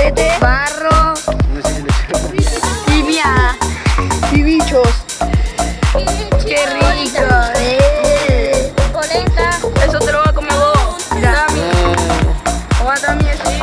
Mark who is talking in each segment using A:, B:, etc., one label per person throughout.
A: Juguete, barro, timia y bichos. ¡Qué rico!
B: Polenta.
A: Eso te lo vas a comer vos. Tami. O a Tami así.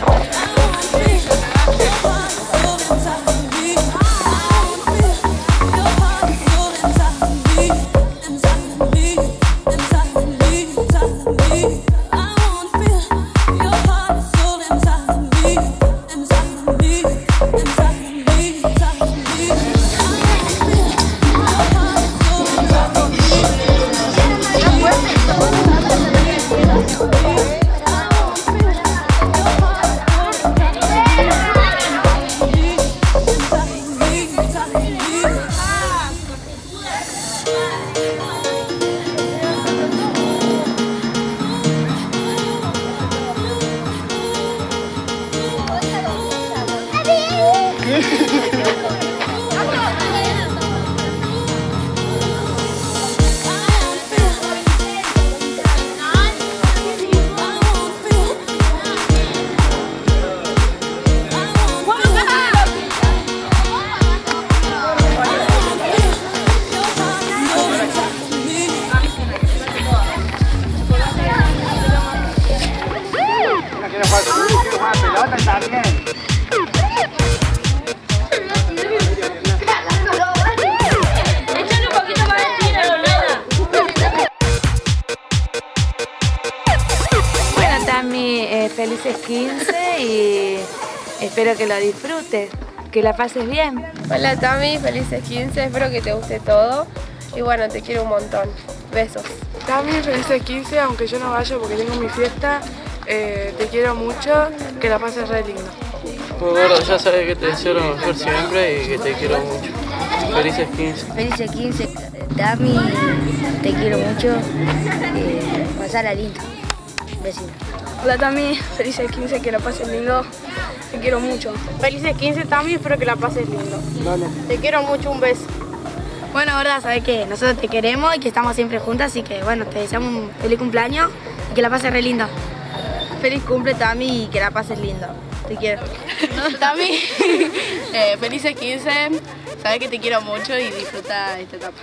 C: Felices 15 y espero que lo disfrutes, que la pases bien.
D: Hola Tami, felices 15, espero que te guste todo y bueno, te quiero un montón. Besos.
E: Tami, felices 15, aunque yo no vaya porque tengo mi fiesta, te quiero mucho, que la pases re lindo.
F: Pues bueno, ya sabes que te deseo lo mejor siempre y que te quiero mucho. Felices 15.
A: Felices 15, Tami, te quiero mucho, pasala lindo. Besito.
E: Hola Tami, felices 15, que la pases lindo, te quiero mucho.
D: Felices 15 Tami, espero que la pases lindo.
F: Dale.
D: Te quiero mucho, un beso.
A: Bueno, verdad, sabes que nosotros te queremos y que estamos siempre juntas, así que bueno, te deseamos un feliz cumpleaños y que la pases re lindo.
D: Feliz cumple Tami y que la pases lindo. Te quiero.
E: Tami, felices 15, sabes que te quiero mucho y disfruta esta etapa.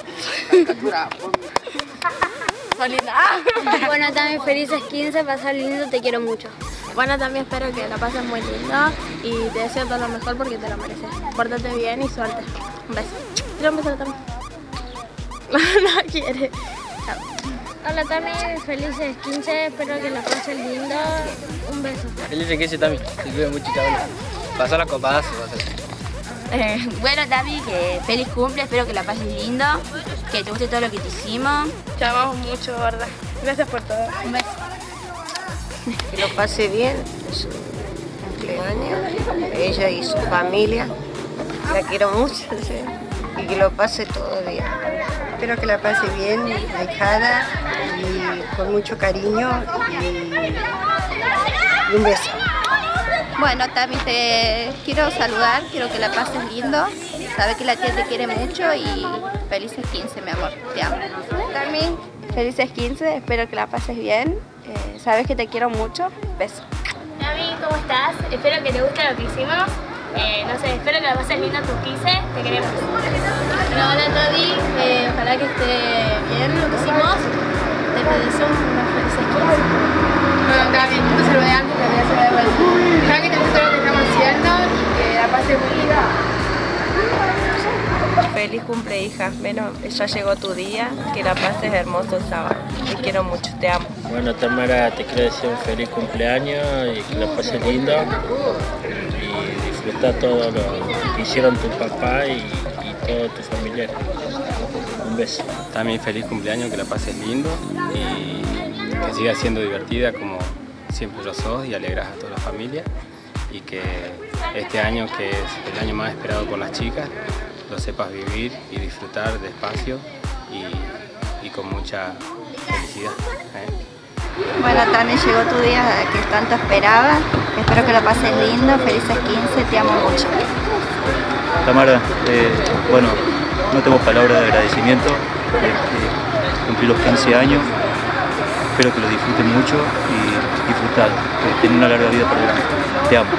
B: Bueno, también felices 15, pasar lindo, te quiero mucho.
D: Bueno, también espero que la pases muy lindo y te deseo todo lo mejor porque te lo mereces. Pórtate bien y suerte. Un beso. Tira un beso también. No quiere. Chao.
B: Hola también, felices 15, espero que la pases lindo. Un beso.
F: Felices 15 Tami, te cuido mucho, chaval. Pasó la copada,
A: Bueno, Tami, que feliz cumple, espero que la pases lindo, que te guste todo lo que te hicimos.
D: Te amamos mucho, ¿verdad? Gracias por todo.
A: Un beso.
G: Que lo pase bien, su cumpleaños, ella y su familia. La quiero mucho, ¿sí? Y que lo pase todo bien. Espero que la pase bien, ahijada, y con mucho cariño y un beso.
H: Bueno, Tami, te quiero saludar, quiero que la pases lindo. Sabes que la tía te quiere mucho y felices 15, mi amor, te amo.
D: Tami, felices 15, espero que la pases bien. Sabes que te quiero mucho. Beso.
B: Tami, ¿cómo estás? Espero que te guste lo que hicimos. No sé, espero que la pases lindo tus 15, te queremos.
D: Bueno, hola Tami, ojalá que esté bien lo que hicimos. Te deseo unos felices 15. Bueno, Tami, tú se lo de antes, te voy a hacer de vuelta. Ojalá que te guste lo que estamos haciendo y que la pases muy linda.
C: Feliz cumple, hija. Bueno, ya llegó tu día, que la pases hermoso el sábado. Te quiero mucho, te amo.
F: Bueno, Tamara, te quiero decir un feliz cumpleaños y que la pases lindo. Y disfruta todo lo que hicieron tu papá y todos tus familiares. Un beso.
I: También feliz cumpleaños, que la pases lindo y que sigas siendo divertida como siempre lo sos y alegras a toda la familia. Y que este año, que es el año más esperado por las chicas, lo sepas vivir y disfrutar despacio y con mucha felicidad.
H: Bueno, Tami, llegó tu día que tanto esperaba. Espero que lo pases lindo, felices 15, te amo mucho.
J: Tamara, bueno, no tengo palabras de agradecimiento. Cumplí los 15 años, espero que lo disfruten mucho y disfrutar, tener una larga vida por delante. Te amo.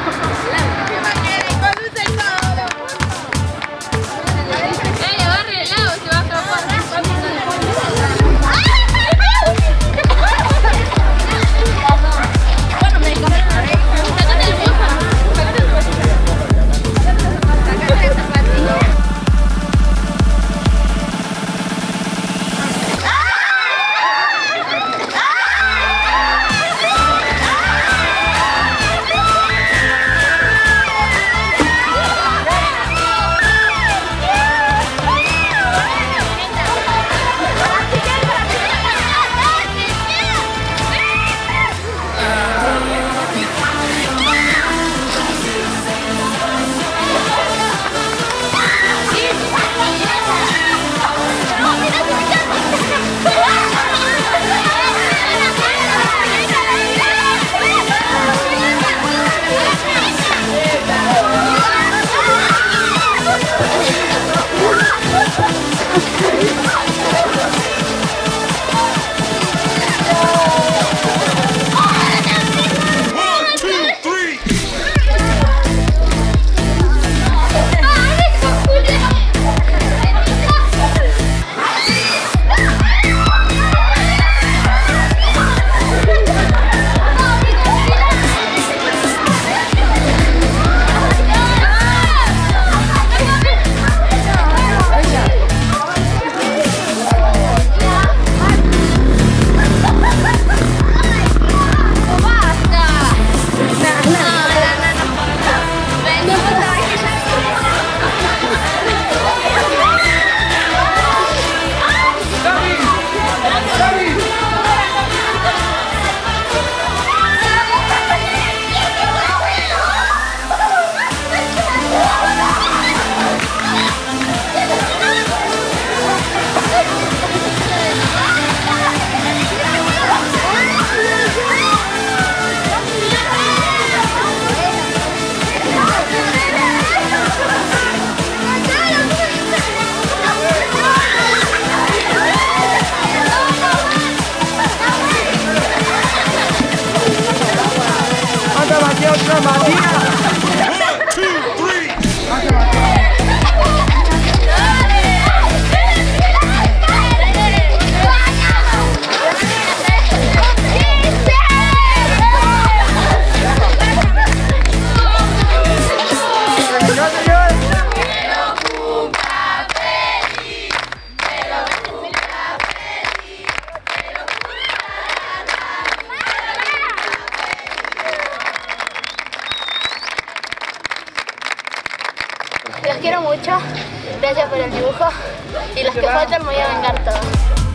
B: Los quiero mucho, gracias por el dibujo y los que faltan me voy a vengar todos.